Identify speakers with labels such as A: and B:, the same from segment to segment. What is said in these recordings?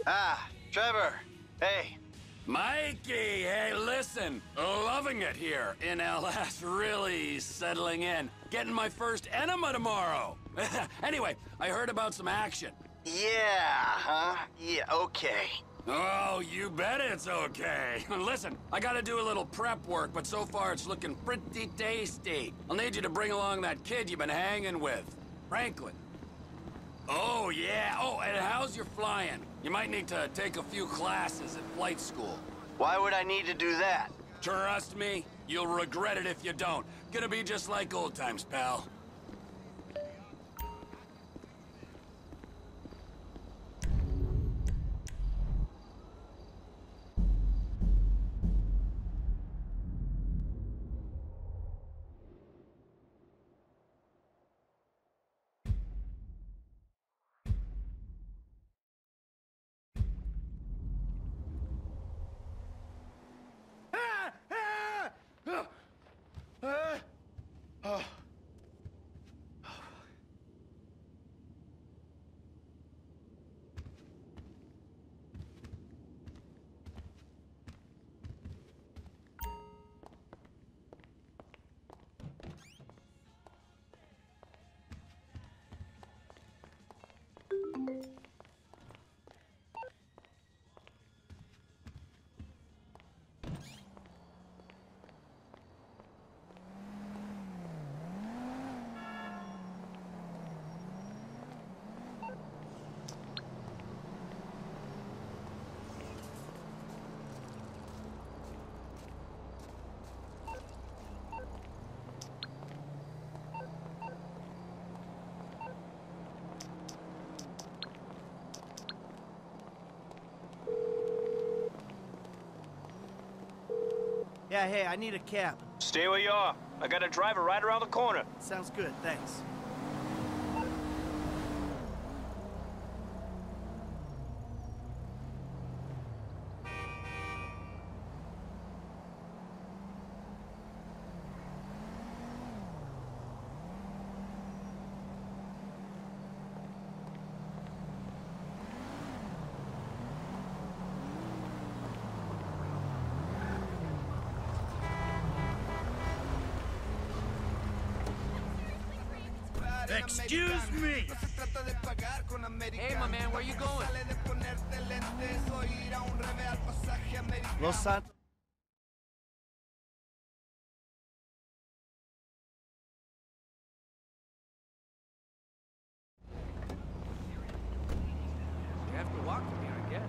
A: Ah, Trevor. Hey.
B: Mikey, hey, listen. Loving it here in LS. Really settling in. Getting my first enema tomorrow. Anyway, I heard about some action.
A: Yeah, huh? Yeah, okay.
B: Oh, you bet it's okay. Listen, I gotta do a little prep work, but so far it's looking pretty tasty. I'll need you to bring along that kid you've been hanging with, Franklin. Oh, yeah. Oh, and how's your flying? You might need to take a few classes at flight school.
A: Why would I need to do that?
B: Trust me, you'll regret it if you don't. Gonna be just like old times, pal.
C: Yeah, hey, I need a cab.
D: Stay where you are. I got a driver right around the corner.
C: Sounds good, thanks.
E: Excuse me!
F: Hey, my man, where you going?
C: Los Santos.
F: You have to walk to me, I guess.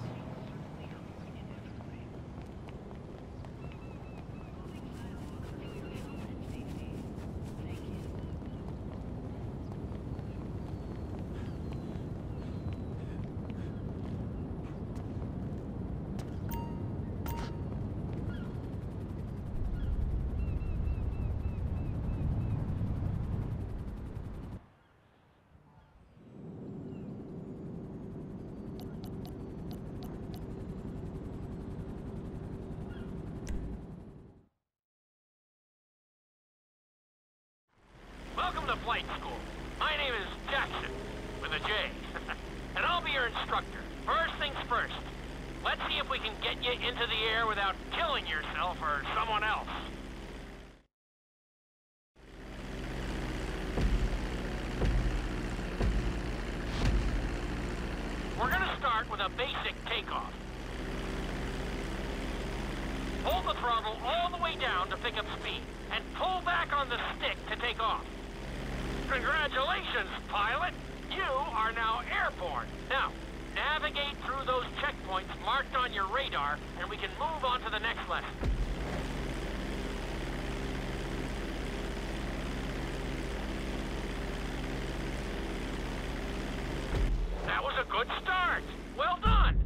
G: Welcome to flight school. My name is Jackson, with a J. And I'll be your instructor. First things first. Let's see if we can get you into the air without killing yourself or someone else. We're gonna start with a basic takeoff. Hold the throttle all the way down to pick up speed, and pull back on the stick to take off. Congratulations, pilot! You are now airborne. Now, navigate through those checkpoints marked on your radar, and we can move on to the next lesson. That was a good start. Well done.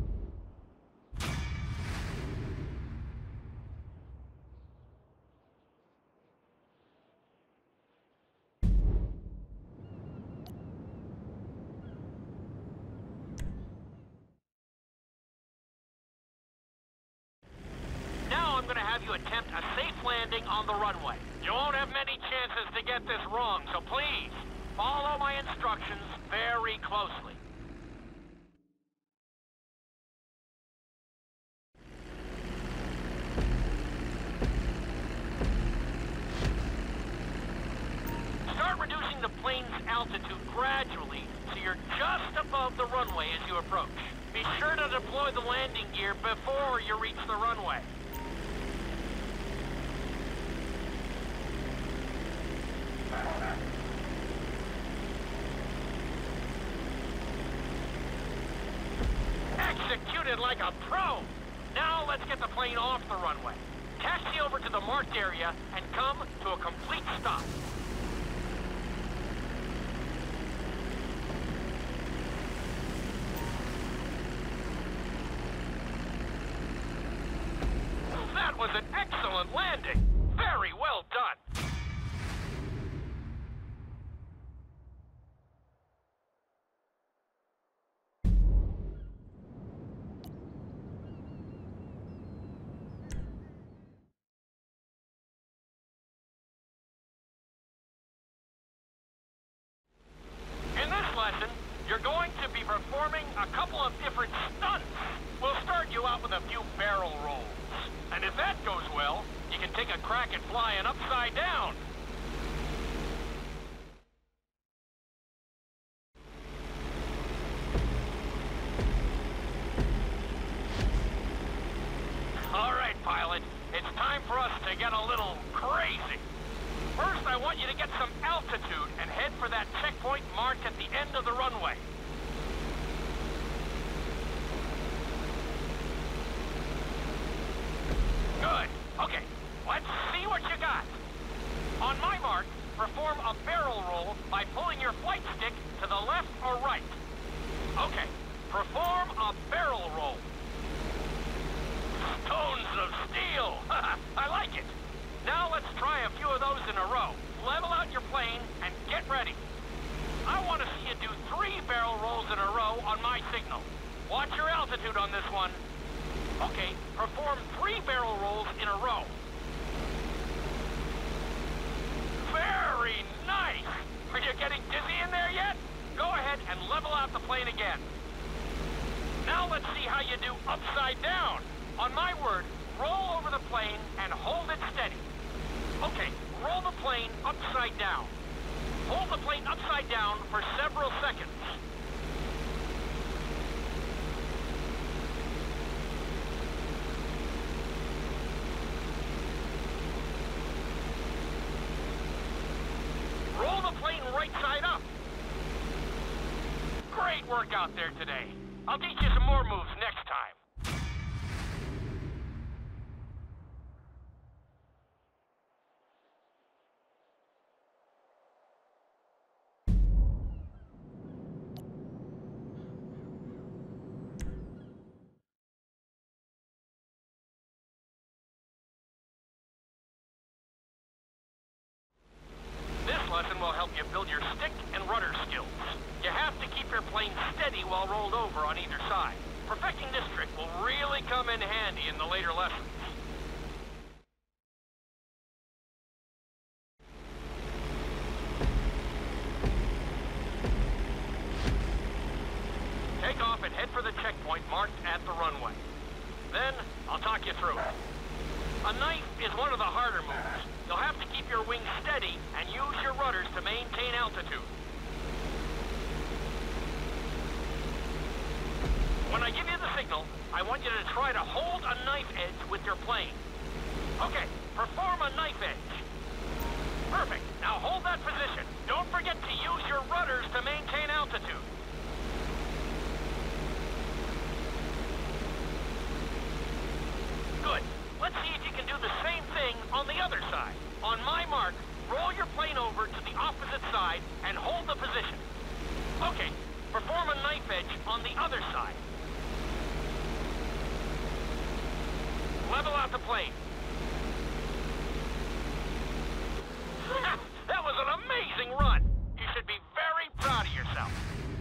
G: Now I'm going to have you attempt a safe landing on the runway. You won't have many chances to get this wrong, so please, follow my instructions very closely. gradually so you're just above the runway as you approach. Be sure to deploy the landing gear before you reach the runway. Executed like a pro! Now let's get the plane off the runway. Taxi over to the marked area and come to a complete stop. That was an excellent landing. Very well done. In this lesson, you're going to be performing a couple of different stunts. We'll start you out with a few barrel rolls. And if that goes well, you can take a crack at flying upside down. All right, pilot. It's time for us to get a little crazy. First, I want you to get some altitude and head for that checkpoint marked at the end of the runway. Good. Okay, let's see what you got. On my mark, perform a barrel roll by pulling your flight stick to the left or right. Okay, perform a barrel roll. Stones of steel! I like it. Now let's try a few of those in a row. Level out your plane and get ready. I want to see you do 3 barrel rolls in a row on my signal. Watch your altitude on this one. Okay, perform 3 barrel rolls in a row. Very nice! Are you getting dizzy in there yet? Go ahead and level out the plane again. Now let's see how you do upside down. On my word, roll over the plane and hold it steady. Okay, roll the plane upside down. Hold the plane upside down for several seconds. Roll the plane right side up. Great work out there today. I'll teach you some more moves next time. Lesson will help you build your stick and rudder skills. You have to keep your plane steady while rolled over on either side. Perfecting this trick will really come in handy in the later lessons. Take off and head for the checkpoint marked at the runway. Then, I'll talk you through it. A knife is one of the harder moves. You'll have to keep your wings steady and use your rudders to maintain altitude. When I give you the signal, I want you to try to hold a knife edge with your plane. Okay, perform a knife edge. Perfect. Now hold that position. Don't forget to use your rudders to maintain altitude. Good. Let's see if you can do the same thing on the other side. On my mark, roll your plane over to the opposite side and hold the position. Okay, perform a knife edge on the other side. Level out the plane. That was an amazing run. You should be very proud of yourself.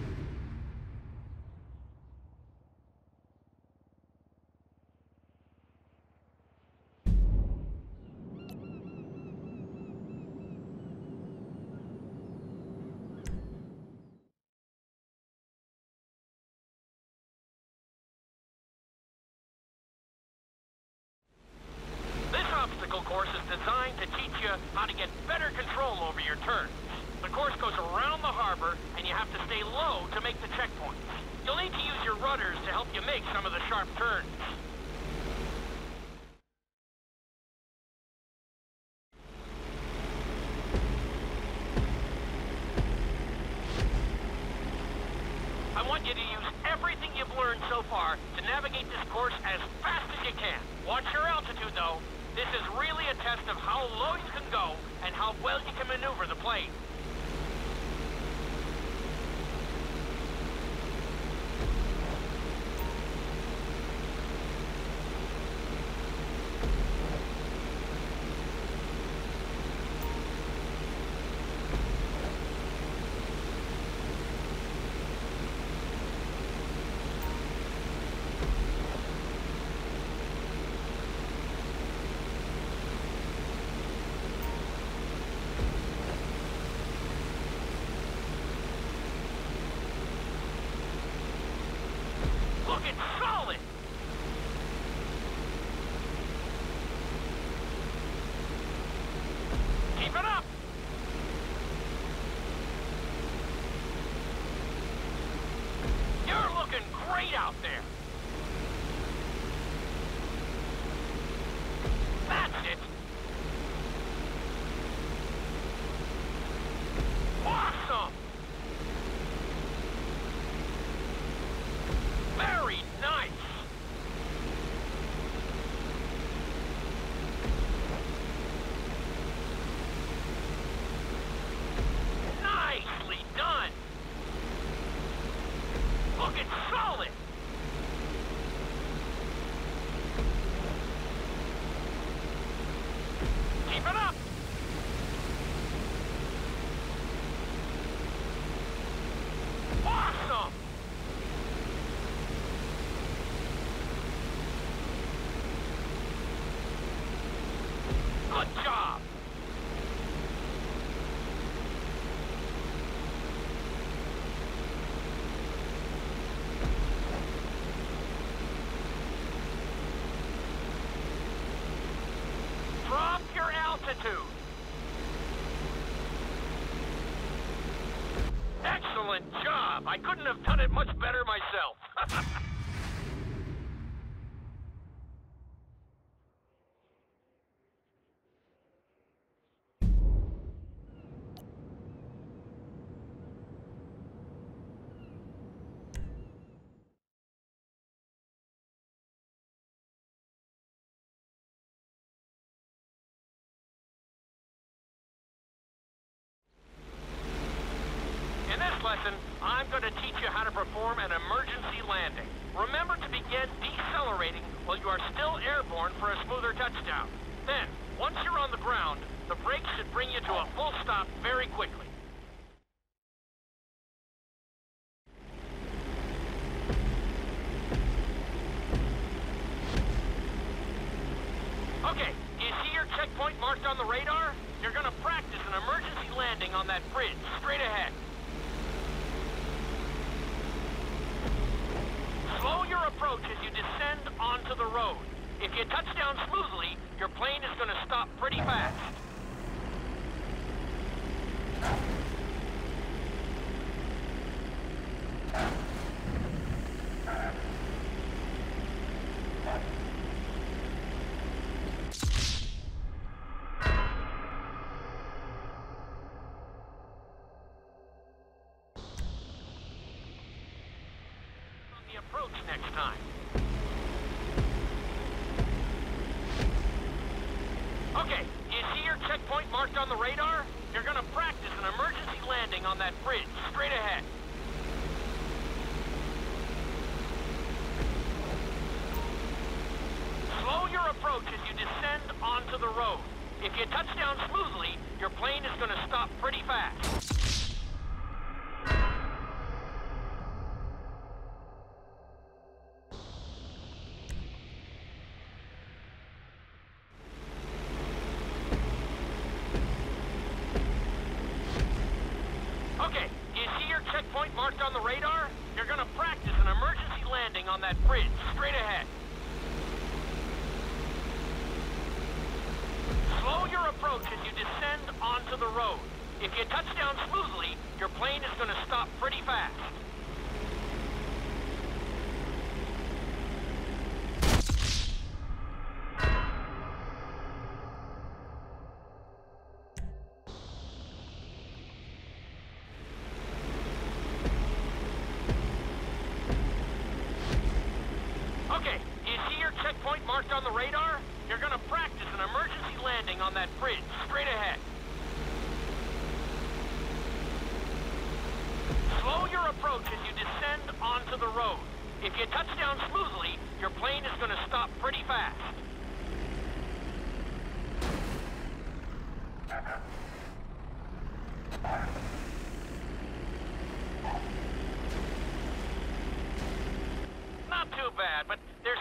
G: Obstacle course is designed to teach you how to get better control over your turns. The course goes around the heart harbor, and you have to stay low to make the checkpoints. You'll need to use your rudders to help you make some of the sharp turns. I want you to use everything you've learned so far to navigate this course as fast as you can. Watch your altitude, though. This is really a test of how low you can go and how well you can maneuver the plane. Looking solid! Keep it up! You're looking great out there! That's it! Awesome! Very nice! Nicely done! Looking solid! Keep it up! Awesome! Good job! Drop your altitude! Excellent job! I couldn't have done it much better myself. In this lesson, I'm going to teach you how to perform an emergency landing. Remember to begin decelerating while you are still airborne for a smoother touchdown. Then, once you're on the ground, the brakes should bring you to a full stop very quickly. Okay, do you see your checkpoint marked on the radar? You're going to practice an emergency landing on that bridge, straight ahead. Slow your approach as you descend onto the road. If you touch down smoothly, your plane is going to stop pretty fast. Approach next time. Okay, do you see your checkpoint marked on the radar? You're gonna practice an emergency landing on that bridge, straight ahead. Slow your approach as you descend onto the road. If you touch down smoothly, your plane is gonna stop pretty fast. Okay, do you see your checkpoint marked on the radar? You're gonna practice an emergency landing on that bridge, straight ahead. Slow your approach as you descend onto the road. If you touch down smoothly, your plane is gonna stop pretty fast. Okay, do you see your checkpoint marked on the radar? You're gonna practice an emergency landing on that bridge, straight ahead. Slow your approach as you descend onto the road. If you touch down smoothly, your plane is gonna stop pretty fast. Not too bad, but there's